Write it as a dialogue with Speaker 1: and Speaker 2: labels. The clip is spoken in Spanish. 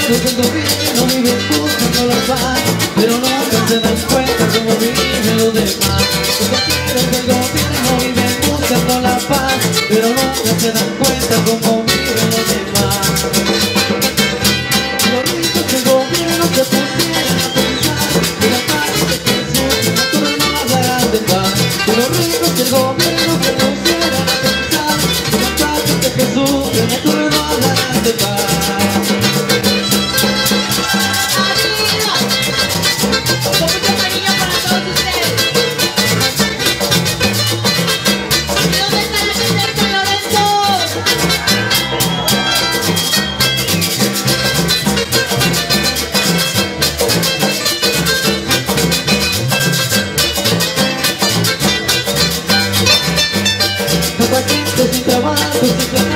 Speaker 1: ricos del gobierno viven buscando la paz, pero nunca se dan cuenta cómo viven los demás. Los banqueros del gobierno viven buscando la paz, pero nunca se dan cuenta cómo viven los demás. Los ricos del gobierno se pusieran a pensar que la paz de Jesús a todos no hablarán de paz. Que los ricos del gobierno se pusieran a pensar que la paz de Jesús a todos no hablarán de paz. Sin trabajo, sin